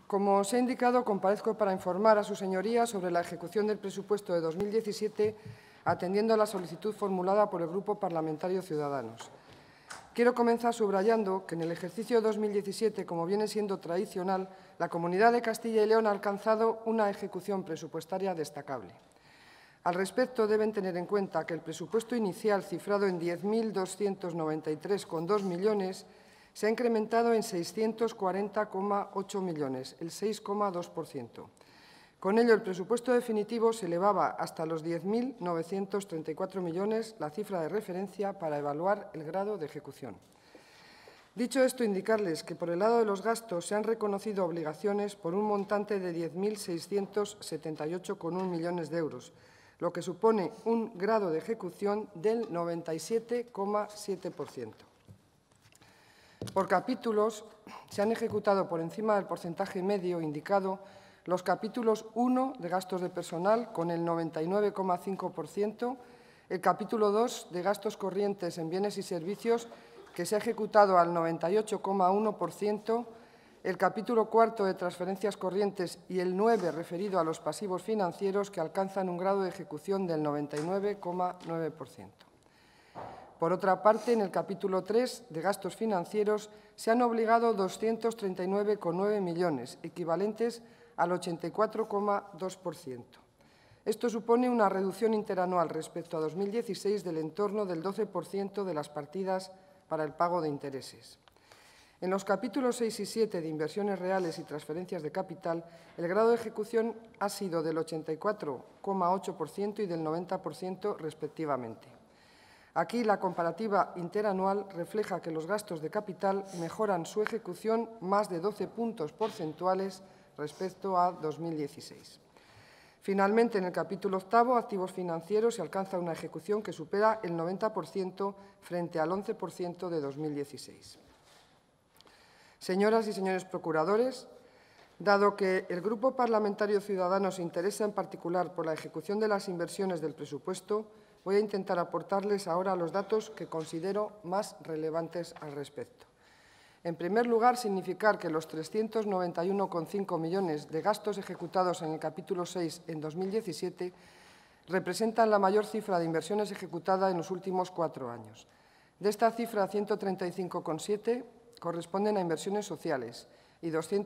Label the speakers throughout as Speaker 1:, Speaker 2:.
Speaker 1: Como os he indicado, comparezco para informar a sus señorías sobre la ejecución del presupuesto de 2017, atendiendo a la solicitud formulada por el Grupo Parlamentario Ciudadanos. Quiero comenzar subrayando que en el ejercicio 2017, como viene siendo tradicional, la Comunidad de Castilla y León ha alcanzado una ejecución presupuestaria destacable. Al respecto, deben tener en cuenta que el presupuesto inicial, cifrado en 10.293,2 millones, se ha incrementado en 640,8 millones, el 6,2%. Con ello, el presupuesto definitivo se elevaba hasta los 10.934 millones, la cifra de referencia para evaluar el grado de ejecución. Dicho esto, indicarles que por el lado de los gastos se han reconocido obligaciones por un montante de 10.678,1 millones de euros, lo que supone un grado de ejecución del 97,7%. Por capítulos, se han ejecutado por encima del porcentaje medio indicado los capítulos 1 de gastos de personal con el 99,5%, el capítulo 2 de gastos corrientes en bienes y servicios que se ha ejecutado al 98,1%, el capítulo 4 de transferencias corrientes y el 9 referido a los pasivos financieros que alcanzan un grado de ejecución del 99,9%. Por otra parte, en el capítulo 3 de gastos financieros se han obligado 239,9 millones, equivalentes al 84,2%. Esto supone una reducción interanual respecto a 2016 del entorno del 12% de las partidas para el pago de intereses. En los capítulos 6 y 7 de inversiones reales y transferencias de capital, el grado de ejecución ha sido del 84,8% y del 90% respectivamente. Aquí, la comparativa interanual refleja que los gastos de capital mejoran su ejecución más de 12 puntos porcentuales respecto a 2016. Finalmente, en el capítulo 8, activos financieros, se alcanza una ejecución que supera el 90% frente al 11% de 2016. Señoras y señores procuradores, dado que el Grupo Parlamentario Ciudadanos se interesa en particular por la ejecución de las inversiones del presupuesto, voy a intentar aportarles ahora los datos que considero más relevantes al respecto. En primer lugar, significar que los 391,5 millones de gastos ejecutados en el capítulo 6 en 2017 representan la mayor cifra de inversiones ejecutada en los últimos 4 años. De esta cifra, 135,7 corresponden a inversiones sociales y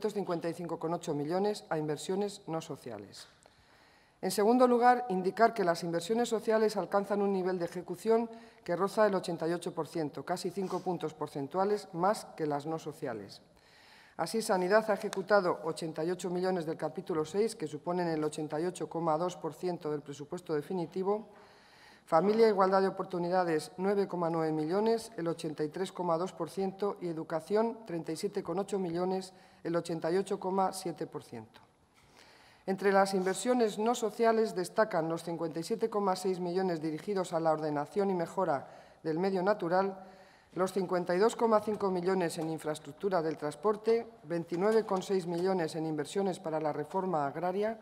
Speaker 1: 255,8 millones a inversiones no sociales. En segundo lugar, indicar que las inversiones sociales alcanzan un nivel de ejecución que roza el 88%, casi 5 puntos porcentuales más que las no sociales. Así, Sanidad ha ejecutado 88 millones del capítulo 6, que suponen el 88,2% del presupuesto definitivo. Familia e Igualdad de Oportunidades, 9,9 millones, el 83,2%, y Educación, 37,8 millones, el 88,7%. Entre las inversiones no sociales destacan los 57,6 millones dirigidos a la ordenación y mejora del medio natural, los 52,5 millones en infraestructura del transporte, 29,6 millones en inversiones para la reforma agraria,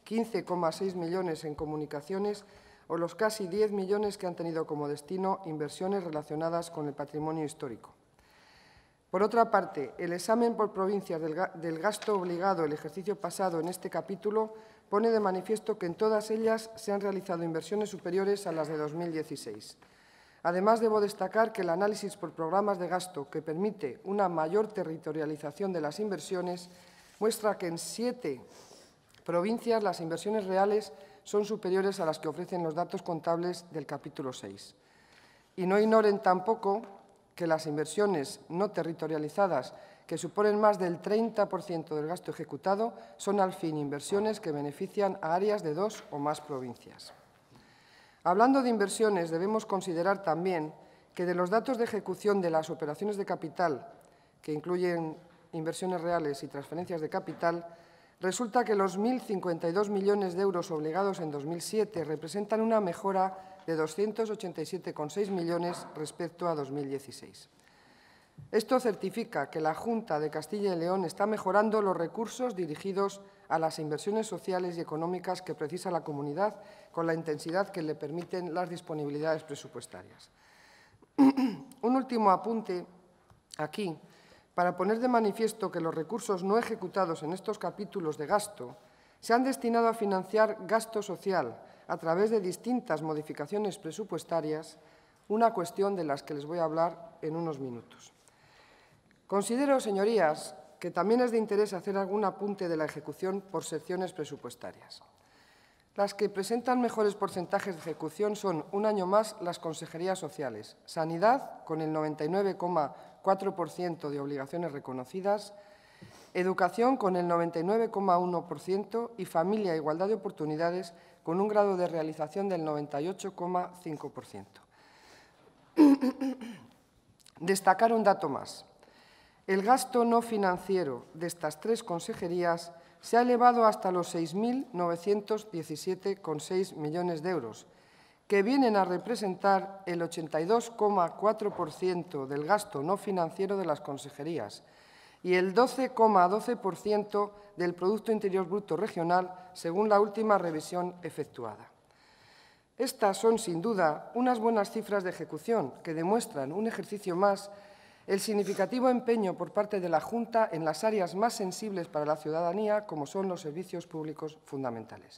Speaker 1: 15,6 millones en comunicaciones o los casi 10 millones que han tenido como destino inversiones relacionadas con el patrimonio histórico. Por otra parte, el examen por provincias del gasto obligado el ejercicio pasado en este capítulo pone de manifiesto que en todas ellas se han realizado inversiones superiores a las de 2016. Además, debo destacar que el análisis por programas de gasto, que permite una mayor territorialización de las inversiones, muestra que en 7 provincias las inversiones reales son superiores a las que ofrecen los datos contables del capítulo 6. Y no ignoren tampoco que las inversiones no territorializadas, que suponen más del 30% del gasto ejecutado, son al fin inversiones que benefician a áreas de 2 o más provincias. Hablando de inversiones, debemos considerar también que de los datos de ejecución de las operaciones de capital, que incluyen inversiones reales y transferencias de capital, resulta que los 1.052 millones de euros obligados en 2007 representan una mejora de 287,6 millones respecto a 2016. Esto certifica que la Junta de Castilla y León está mejorando los recursos dirigidos a las inversiones sociales y económicas que precisa la comunidad con la intensidad que le permiten las disponibilidades presupuestarias. Un último apunte aquí para poner de manifiesto que los recursos no ejecutados en estos capítulos de gasto se han destinado a financiar gasto social a través de distintas modificaciones presupuestarias, una cuestión de las que les voy a hablar en unos minutos. Considero, señorías, que también es de interés hacer algún apunte de la ejecución por secciones presupuestarias. Las que presentan mejores porcentajes de ejecución son, un año más, las consejerías sociales. Sanidad, con el 99,4% de obligaciones reconocidas, Educación, con el 99,1% y Familia e Igualdad de Oportunidades, con un grado de realización del 98,5%. Destacar un dato más. El gasto no financiero de estas tres consejerías se ha elevado hasta los 6.917,6 millones de euros, que vienen a representar el 82,4% del gasto no financiero de las consejerías y el 12,12% del Producto Interior Bruto regional, según la última revisión efectuada. Estas son, sin duda, unas buenas cifras de ejecución que demuestran, un ejercicio más, el significativo empeño por parte de la Junta en las áreas más sensibles para la ciudadanía, como son los servicios públicos fundamentales.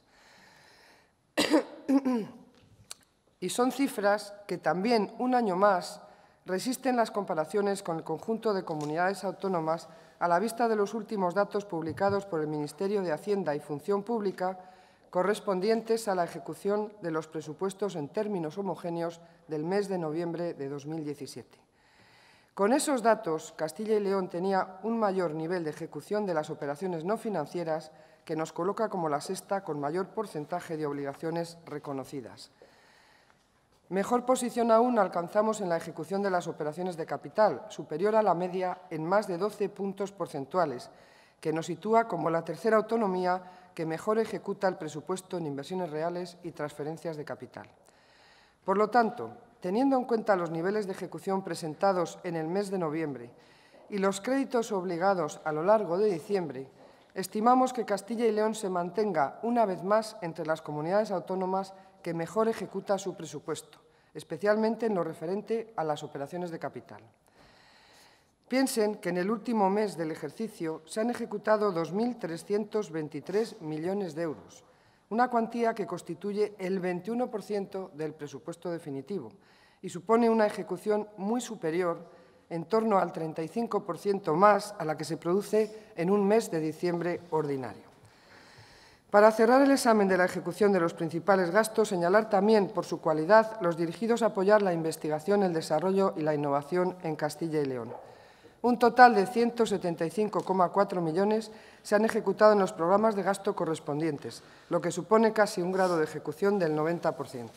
Speaker 1: Y son cifras que también, un año más, resisten las comparaciones con el conjunto de comunidades autónomas a la vista de los últimos datos publicados por el Ministerio de Hacienda y Función Pública correspondientes a la ejecución de los presupuestos en términos homogéneos del mes de noviembre de 2017. Con esos datos, Castilla y León tenía un mayor nivel de ejecución de las operaciones no financieras, que nos coloca como la sexta con mayor porcentaje de obligaciones reconocidas. Mejor posición aún alcanzamos en la ejecución de las operaciones de capital, superior a la media en más de 12 puntos porcentuales, que nos sitúa como la tercera autonomía que mejor ejecuta el presupuesto en inversiones reales y transferencias de capital. Por lo tanto, teniendo en cuenta los niveles de ejecución presentados en el mes de noviembre y los créditos obligados a lo largo de diciembre, estimamos que Castilla y León se mantenga una vez más entre las comunidades autónomas que mejor ejecuta su presupuesto, especialmente en lo referente a las operaciones de capital. Piensen que en el último mes del ejercicio se han ejecutado 2.323 millones de euros, una cuantía que constituye el 21% del presupuesto definitivo y supone una ejecución muy superior, en torno al 35% más a la que se produce en un mes de diciembre ordinario. Para cerrar el examen de la ejecución de los principales gastos, señalar también, por su cualidad, los dirigidos a apoyar la investigación, el desarrollo y la innovación en Castilla y León. Un total de 175,4 millones se han ejecutado en los programas de gasto correspondientes, lo que supone casi un grado de ejecución del 90%.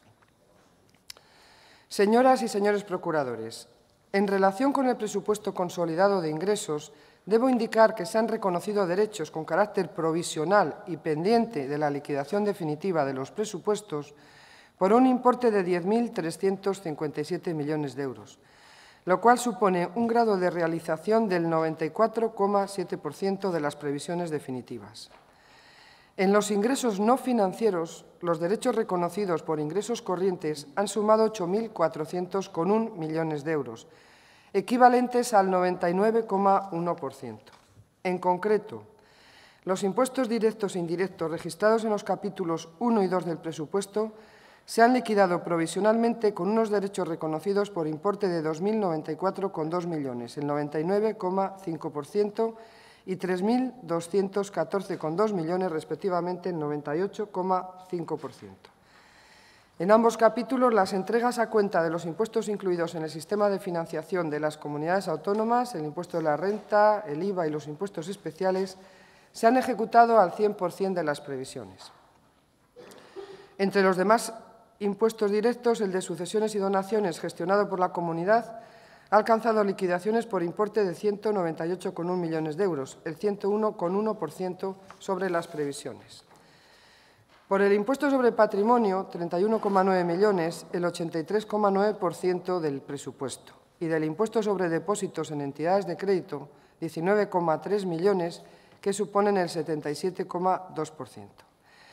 Speaker 1: Señoras y señores procuradores, en relación con el presupuesto consolidado de ingresos, debo indicar que se han reconocido derechos con carácter provisional y pendiente de la liquidación definitiva de los presupuestos por un importe de 10.357 millones de euros, lo cual supone un grado de realización del 94,7% de las previsiones definitivas. En los ingresos no financieros, los derechos reconocidos por ingresos corrientes han sumado 8.401 millones de euros, equivalentes al 99,1%. En concreto, los impuestos directos e indirectos registrados en los capítulos 1 y 2 del presupuesto se han liquidado provisionalmente con unos derechos reconocidos por importe de 2.094,2 millones, el 99,5%, y 3.214,2 millones, respectivamente, el 98,5%. En ambos capítulos, las entregas a cuenta de los impuestos incluidos en el sistema de financiación de las comunidades autónomas, el impuesto de la renta, el IVA y los impuestos especiales, se han ejecutado al 100% de las previsiones. Entre los demás impuestos directos, el de sucesiones y donaciones gestionado por la comunidad ha alcanzado liquidaciones por importe de 198,1 millones de euros, el 101,1% sobre las previsiones. Por el impuesto sobre patrimonio, 31,9 millones, el 83,9% del presupuesto. Y del impuesto sobre depósitos en entidades de crédito, 19,3 millones, que suponen el 77,2%.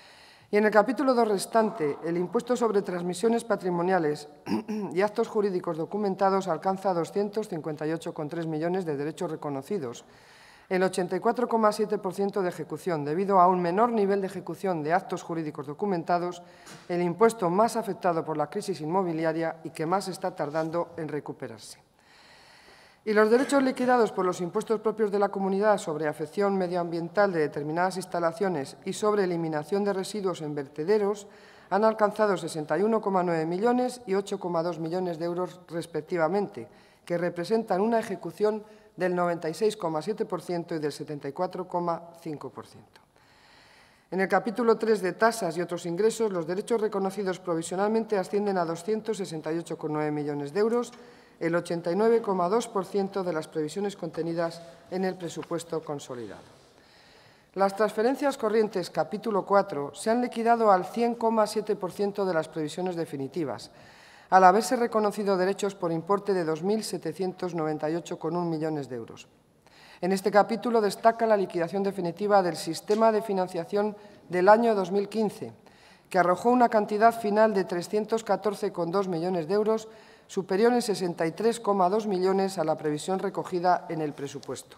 Speaker 1: Y en el capítulo 2 restante, el impuesto sobre transmisiones patrimoniales y actos jurídicos documentados alcanza 258,3 millones de derechos reconocidos, el 84,7% de ejecución. Debido a un menor nivel de ejecución de actos jurídicos documentados, el impuesto más afectado por la crisis inmobiliaria y que más está tardando en recuperarse. Y los derechos liquidados por los impuestos propios de la comunidad sobre afección medioambiental de determinadas instalaciones y sobre eliminación de residuos en vertederos han alcanzado 61,9 millones y 8,2 millones de euros respectivamente, que representan una ejecución del 96,7% y del 74,5%. En el capítulo 3 de tasas y otros ingresos, los derechos reconocidos provisionalmente ascienden a 268,9 millones de euros, el 89,2% de las previsiones contenidas en el presupuesto consolidado. Las transferencias corrientes, capítulo 4, se han liquidado al 100,7% de las previsiones definitivas, al haberse reconocido derechos por importe de 2.798,1 millones de euros. En este capítulo destaca la liquidación definitiva del sistema de financiación del año 2015, que arrojó una cantidad final de 314,2 millones de euros, superior en 63,2 millones a la previsión recogida en el presupuesto.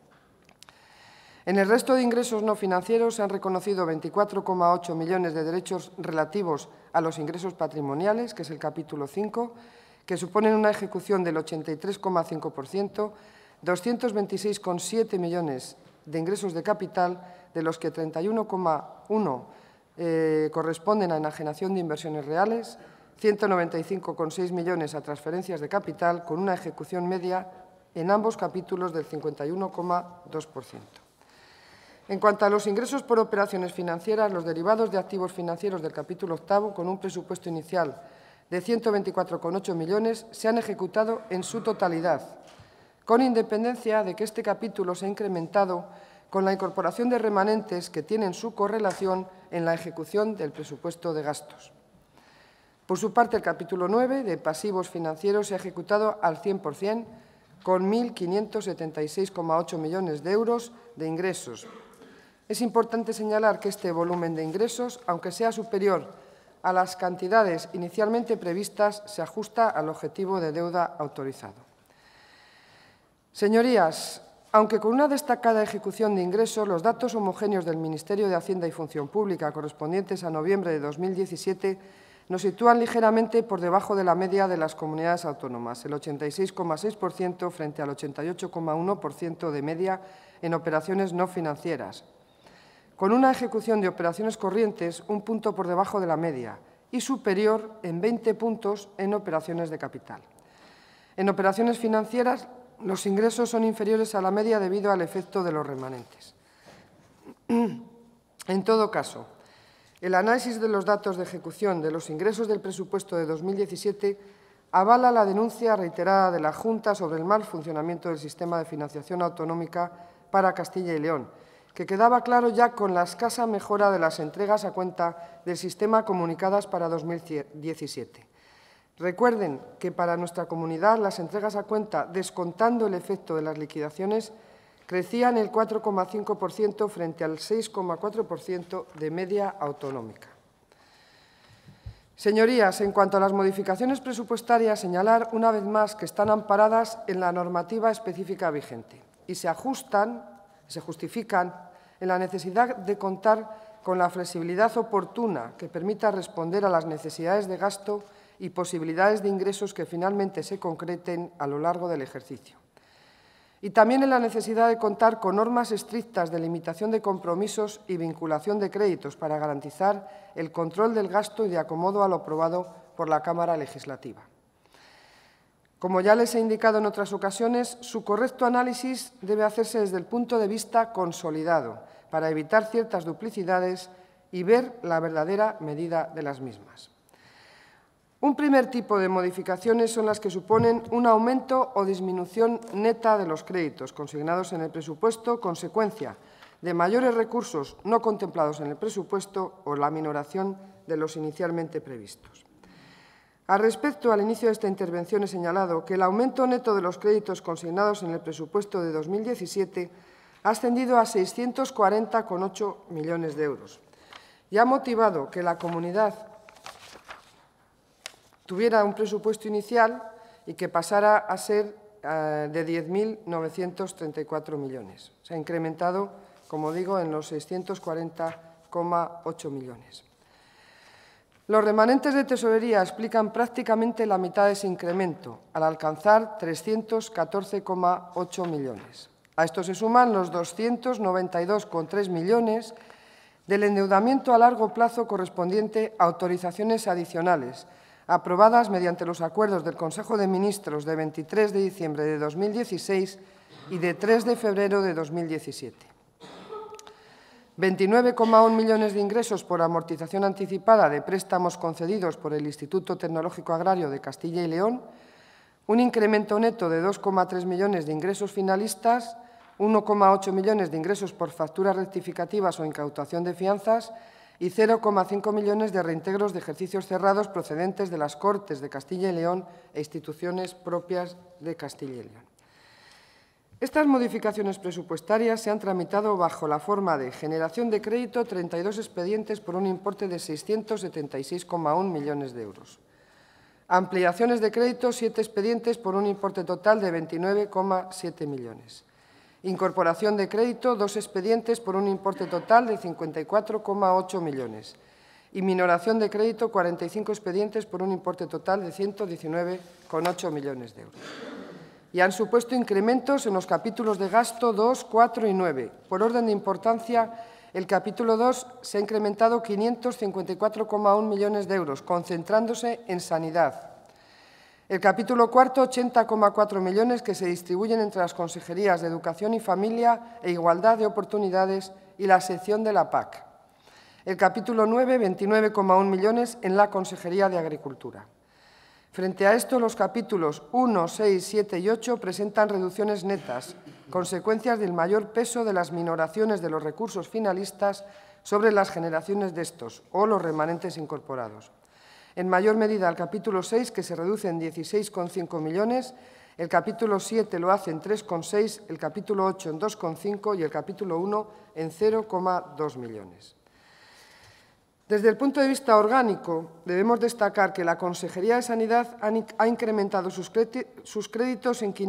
Speaker 1: En el resto de ingresos no financieros se han reconocido 24,8 millones de derechos relativos a los ingresos patrimoniales, que es el capítulo 5, que suponen una ejecución del 83,5%, 226,7 millones de ingresos de capital, de los que 31,1 corresponden a enajenación de inversiones reales, 195,6 millones a transferencias de capital, con una ejecución media en ambos capítulos del 51,2%. En cuanto a los ingresos por operaciones financieras, los derivados de activos financieros del capítulo 8, con un presupuesto inicial de 124,8 millones, se han ejecutado en su totalidad, con independencia de que este capítulo se ha incrementado con la incorporación de remanentes que tienen su correlación en la ejecución del presupuesto de gastos. Por su parte, el capítulo 9, de pasivos financieros, se ha ejecutado al 100%, con 1.576,8 millones de euros de ingresos. Es importante señalar que este volumen de ingresos, aunque sea superior a las cantidades inicialmente previstas, se ajusta al objetivo de deuda autorizado. Señorías, aunque con una destacada ejecución de ingresos, los datos homogéneos del Ministerio de Hacienda y Función Pública correspondientes a noviembre de 2017 nos sitúan ligeramente por debajo de la media de las comunidades autónomas, el 86,6% frente al 88,1% de media en operaciones no financieras, con una ejecución de operaciones corrientes un punto por debajo de la media y superior en 20 puntos en operaciones de capital. En operaciones financieras, los ingresos son inferiores a la media debido al efecto de los remanentes. En todo caso, el análisis de los datos de ejecución de los ingresos del presupuesto de 2017 avala la denuncia reiterada de la Junta sobre el mal funcionamiento del sistema de financiación autonómica para Castilla y León, que quedaba claro ya con la escasa mejora de las entregas a cuenta del sistema comunicadas para 2017. Recuerden que para nuestra comunidad las entregas a cuenta, descontando el efecto de las liquidaciones, crecían el 4,5% frente al 6,4% de media autonómica. Señorías, en cuanto a las modificaciones presupuestarias, señalar una vez más que están amparadas en la normativa específica vigente y se justifican en la necesidad de contar con la flexibilidad oportuna que permita responder a las necesidades de gasto y posibilidades de ingresos que finalmente se concreten a lo largo del ejercicio. Y también en la necesidad de contar con normas estrictas de limitación de compromisos y vinculación de créditos para garantizar el control del gasto y de acomodo a lo aprobado por la Cámara Legislativa. Como ya les he indicado en otras ocasiones, su correcto análisis debe hacerse desde el punto de vista consolidado, para evitar ciertas duplicidades y ver la verdadera medida de las mismas. Un primer tipo de modificaciones son las que suponen un aumento o disminución neta de los créditos consignados en el presupuesto, consecuencia de mayores recursos no contemplados en el presupuesto o la minoración de los inicialmente previstos. Al respecto, al inicio de esta intervención he señalado que el aumento neto de los créditos consignados en el presupuesto de 2017 ha ascendido a 640,8 millones de euros. y ha motivado que la comunidad tuviera un presupuesto inicial y que pasara a ser de 10.934 millones. Se ha incrementado, como digo, en los 640,8 millones. Los remanentes de tesorería explican prácticamente la mitad de ese incremento, al alcanzar 314,8 millones. A esto se suman los 292,3 millones del endeudamiento a largo plazo correspondiente a autorizaciones adicionales, aprobadas mediante los acuerdos del Consejo de Ministros de 23 de diciembre de 2016 y de 3 de febrero de 2017. 29,1 millones de ingresos por amortización anticipada de préstamos concedidos por el Instituto Tecnológico Agrario de Castilla y León, un incremento neto de 2,3 millones de ingresos finalistas, 1,8 millones de ingresos por facturas rectificativas o incautación de fianzas y 0,5 millones de reintegros de ejercicios cerrados procedentes de las Cortes de Castilla y León e instituciones propias de Castilla y León. Estas modificaciones presupuestarias se han tramitado bajo la forma de generación de crédito 32 expedientes por un importe de 676,1 millones de euros. Ampliaciones de crédito 7 expedientes por un importe total de 29,7 millones. Incorporación de crédito 2 expedientes por un importe total de 54,8 millones. Y minoración de crédito 45 expedientes por un importe total de 119,8 millones de euros. Y han supuesto incrementos en los capítulos de gasto 2, 4 y 9. Por orden de importancia, el capítulo 2 se ha incrementado 554,1 millones de euros, concentrándose en sanidad. El capítulo cuarto, 80,4 millones que se distribuyen entre las consejerías de Educación y Familia e Igualdad de Oportunidades y la sección de la PAC. El capítulo 9, 29,1 millones en la Consejería de Agricultura. Frente a esto, los capítulos 1, 6, 7 y 8 presentan reducciones netas, consecuencias del mayor peso de las minoraciones de los recursos finalistas sobre las generaciones de estos o los remanentes incorporados. En mayor medida el capítulo 6, que se reduce en 16,5 millones, el capítulo 7 lo hace en 3,6, el capítulo 8 en 2,5 y el capítulo 1 en 0,2 millones. Desde el punto de vista orgánico, debemos destacar que la Consejería de Sanidad ha incrementado sus créditos en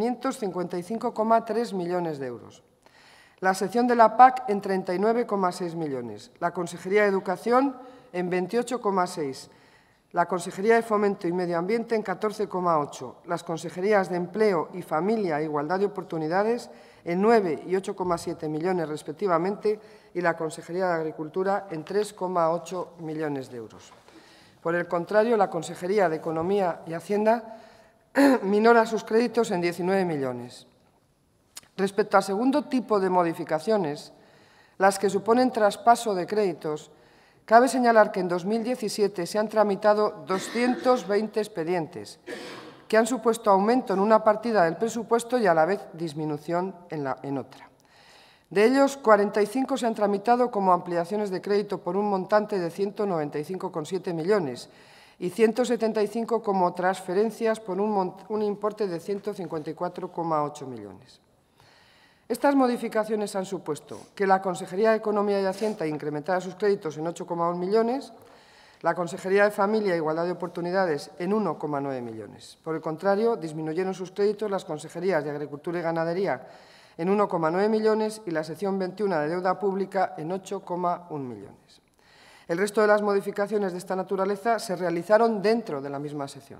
Speaker 1: 555,3 millones de euros. La sección de la PAC en 39,6 millones. La Consejería de Educación en 28,6. La Consejería de Fomento y Medio Ambiente en 14,8. Las Consejerías de Empleo y Familia e Igualdad de Oportunidades en 9 y 8,7 millones respectivamente y la Consejería de Agricultura en 3,8 millones de euros. Por el contrario, la Consejería de Economía y Hacienda minora sus créditos en 19 millones. Respecto al segundo tipo de modificaciones, las que suponen traspaso de créditos, cabe señalar que en 2017 se han tramitado 220 expedientes, que han supuesto aumento en una partida del presupuesto y a la vez disminución en otra. De ellos, 45 se han tramitado como ampliaciones de crédito por un montante de 195,7 millones y 175 como transferencias por un importe de 154,8 millones. Estas modificaciones han supuesto que la Consejería de Economía y Hacienda incrementara sus créditos en 8,1 millones, la Consejería de Familia e Igualdad de Oportunidades en 1,9 millones. Por el contrario, disminuyeron sus créditos las Consejerías de Agricultura y Ganadería en 1,9 millones y la sección 21 de Deuda Pública en 8,1 millones. El resto de las modificaciones de esta naturaleza se realizaron dentro de la misma sección.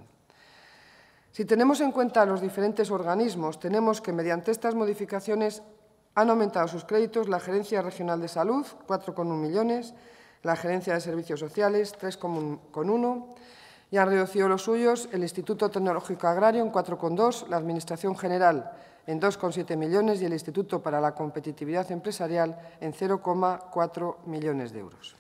Speaker 1: Si tenemos en cuenta los diferentes organismos, tenemos que mediante estas modificaciones han aumentado sus créditos la Gerencia Regional de Salud, 4,1 millones, la Gerencia de Servicios Sociales, 3,1, y han reducido los suyos el Instituto Tecnológico Agrario en 4,2, la Administración General en 2,7 millones y el Instituto para la Competitividad Empresarial en 0,4 millones de euros.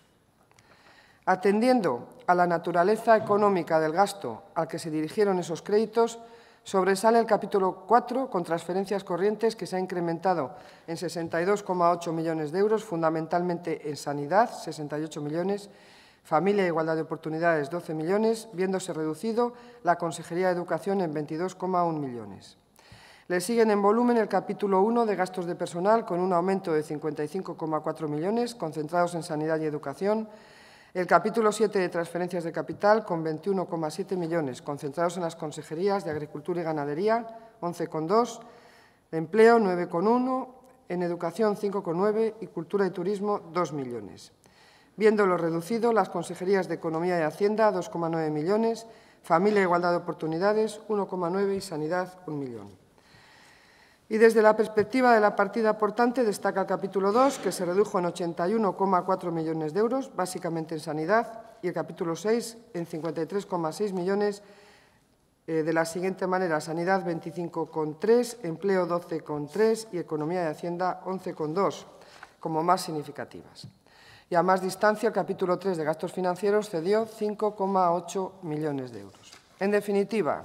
Speaker 1: Atendiendo a la naturaleza económica del gasto al que se dirigieron esos créditos, sobresale el capítulo 4 con transferencias corrientes que se ha incrementado en 62,8 millones de euros, fundamentalmente en sanidad, 68 millones, familia e igualdad de oportunidades, 12 millones, viéndose reducido la Consejería de Educación en 22,1 millones. Le siguen en volumen el capítulo 1 de gastos de personal con un aumento de 55,4 millones concentrados en sanidad y educación, El capítulo 7 de transferencias de capital, con 21,7 millones, concentrados en las consejerías de Agricultura y Ganadería, 11,2, Empleo, 9,1, en Educación, 5,9 y Cultura y Turismo, 2 millones. Viéndolo reducido, las consejerías de Economía y Hacienda, 2,9 millones, Familia e Igualdad de Oportunidades, 1,9 y Sanidad, 1 millón. Y desde la perspectiva de la partida aportante destaca el capítulo 2, que se redujo en 81,4 millones de euros, básicamente en sanidad, y el capítulo 6 en 53,6 millones, de la siguiente manera: sanidad 25,3, empleo 12,3 y economía y hacienda 11,2, como más significativas. Y a más distancia, el capítulo 3 de gastos financieros cedió 5,8 millones de euros. En definitiva,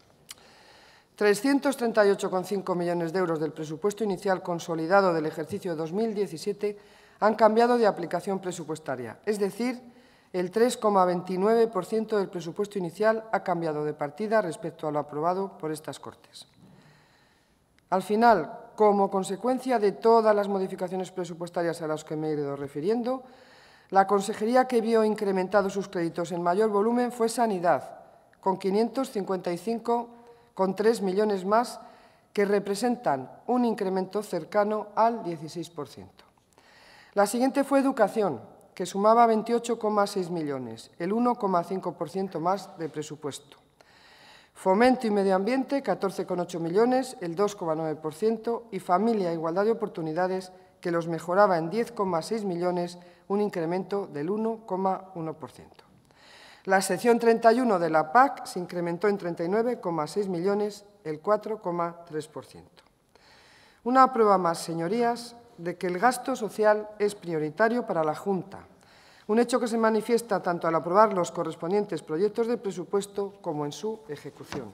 Speaker 1: 338,5 millones de euros del presupuesto inicial consolidado del ejercicio 2017 han cambiado de aplicación presupuestaria, es decir, el 3,29% del presupuesto inicial ha cambiado de partida respecto a lo aprobado por estas Cortes. Al final, como consecuencia de todas las modificaciones presupuestarias a las que me he ido refiriendo, la consejería que vio incrementados sus créditos en mayor volumen fue Sanidad, con 555,3 millones más, que representan un incremento cercano al 16%. La siguiente fue Educación, que sumaba 28,6 millones, el 1,5% más de presupuesto. Fomento y Medio Ambiente, 14,8 millones, el 2,9%, y Familia e Igualdad de Oportunidades, que los mejoraba en 10,6 millones, un incremento del 1,1%. La sección 31 de la PAC se incrementó en 39,6 millones, el 4,3%. Una prueba más, señorías, de que el gasto social es prioritario para la Junta, un hecho que se manifiesta tanto al aprobar los correspondientes proyectos de presupuesto como en su ejecución.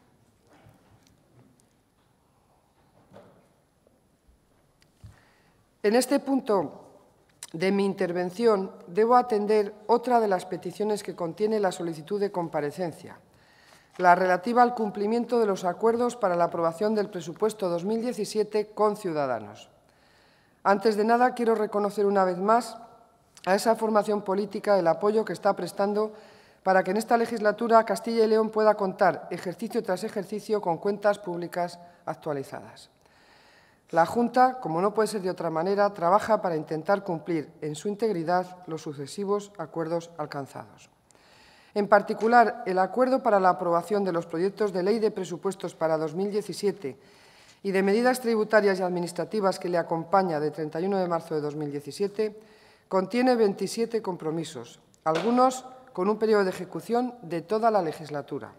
Speaker 1: En este punto de mi intervención debo atender otra de las peticiones que contiene la solicitud de comparecencia, la relativa al cumplimiento de los acuerdos para la aprobación del presupuesto 2017 con Ciudadanos. Antes de nada, quiero reconocer una vez más a esa formación política el apoyo que está prestando para que en esta legislatura Castilla y León pueda contar, ejercicio tras ejercicio, con cuentas públicas actualizadas. La Junta, como no puede ser de otra manera, trabaja para intentar cumplir en su integridad los sucesivos acuerdos alcanzados. En particular, el acuerdo para la aprobación de los proyectos de ley de presupuestos para 2017 y de medidas tributarias y administrativas que le acompaña de 31 de marzo de 2017 contiene 27 compromisos, algunos con un periodo de ejecución de toda la legislatura.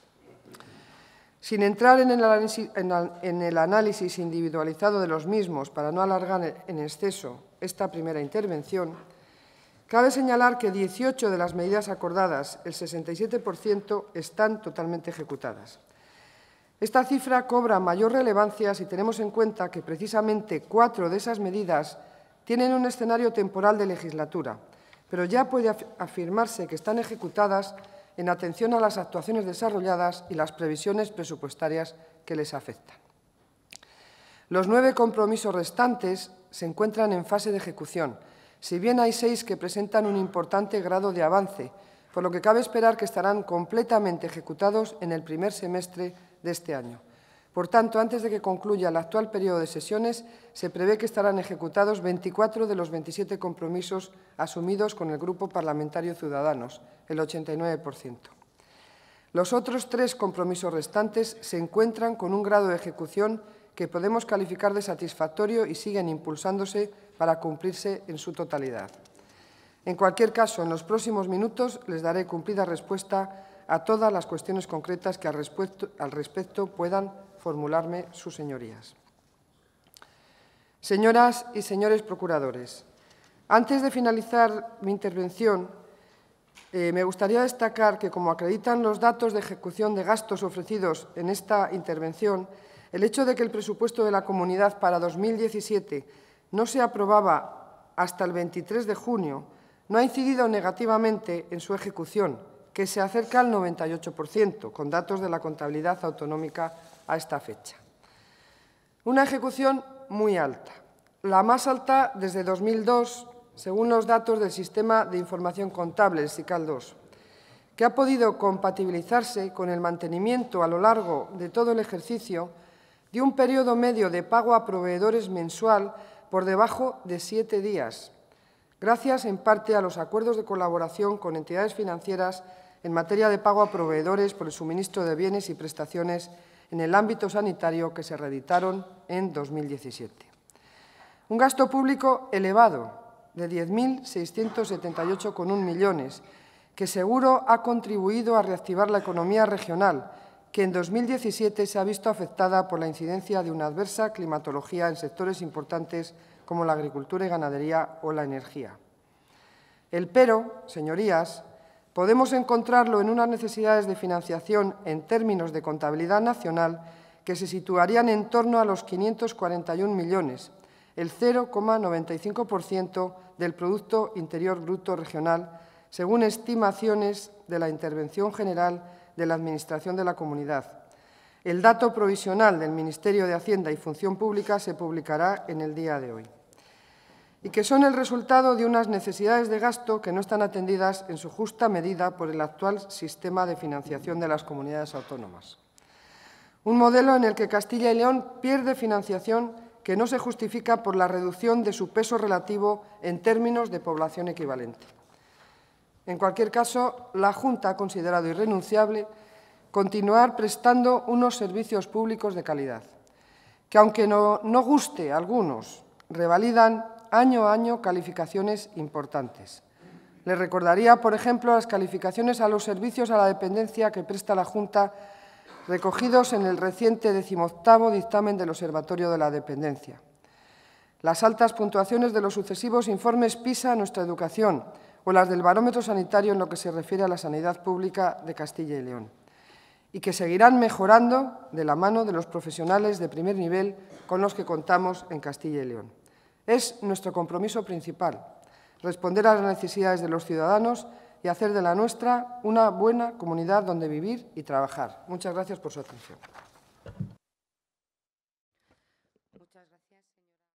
Speaker 1: Sin entrar en el análisis individualizado de los mismos para no alargar en exceso esta primera intervención, cabe señalar que 18 de las medidas acordadas, el 67%, están totalmente ejecutadas. Esta cifra cobra mayor relevancia si tenemos en cuenta que precisamente 4 de esas medidas tienen un escenario temporal de legislatura, pero ya puede afirmarse que están ejecutadas en atención a las actuaciones desarrolladas y las previsiones presupuestarias que les afectan. Los 9 compromisos restantes se encuentran en fase de ejecución, si bien hay 6 que presentan un importante grado de avance, por lo que cabe esperar que estarán completamente ejecutados en el primer semestre de este año. Por tanto, antes de que concluya el actual periodo de sesiones, se prevé que estarán ejecutados 24 de los 27 compromisos asumidos con el Grupo Parlamentario Ciudadanos, el 89%. Los otros 3 compromisos restantes se encuentran con un grado de ejecución que podemos calificar de satisfactorio y siguen impulsándose para cumplirse en su totalidad. En cualquier caso, en los próximos minutos les daré cumplida respuesta a todas las cuestiones concretas que al respecto puedan formularme sus señorías. Señoras y señores procuradores, antes de finalizar mi intervención, me gustaría destacar que, como acreditan los datos de ejecución de gastos ofrecidos en esta intervención, el hecho de que el presupuesto de la Comunidad para 2017 no se aprobaba hasta el 23 de junio no ha incidido negativamente en su ejecución, que se acerca al 98%, con datos de la contabilidad autonómica a esta fecha. Una ejecución muy alta, la más alta desde 2002, según los datos del Sistema de Información Contable, el SICAL II, que ha podido compatibilizarse con el mantenimiento a lo largo de todo el ejercicio de un periodo medio de pago a proveedores mensual por debajo de 7 días, gracias en parte a los acuerdos de colaboración con entidades financieras en materia de pago a proveedores por el suministro de bienes y prestaciones en el ámbito sanitario que se reeditaron en 2017. Un gasto público elevado de 10.678,1 millones, que seguro ha contribuido a reactivar la economía regional, que en 2017 se ha visto afectada por la incidencia de una adversa climatología en sectores importantes como la agricultura y ganadería o la energía. El pero, señorías, podemos encontrarlo en unas necesidades de financiación en términos de contabilidad nacional que se situarían en torno a los 541 millones, el 0,95% del Producto Interior Bruto regional, según estimaciones de la Intervención General de la Administración de la Comunidad. El dato provisional del Ministerio de Hacienda y Función Pública se publicará en el día de hoy, y que son el resultado de unas necesidades de gasto que no están atendidas en su justa medida por el actual sistema de financiación de las comunidades autónomas. Un modelo en el que Castilla y León pierde financiación que no se justifica por la reducción de su peso relativo en términos de población equivalente. En cualquier caso, la Junta ha considerado irrenunciable continuar prestando unos servicios públicos de calidad, que, aunque no guste a algunos, revalidan año a año calificaciones importantes. Les recordaría, por ejemplo, las calificaciones a los servicios a la dependencia que presta la Junta, recogidos en el reciente 18º dictamen del Observatorio de la Dependencia. Las altas puntuaciones de los sucesivos informes PISA a nuestra educación o las del barómetro sanitario en lo que se refiere a la sanidad pública de Castilla y León, y que seguirán mejorando de la mano de los profesionales de primer nivel con los que contamos en Castilla y León. Es nuestro compromiso principal responder a las necesidades de los ciudadanos y hacer de la nuestra una buena comunidad donde vivir y trabajar. Muchas gracias por su atención.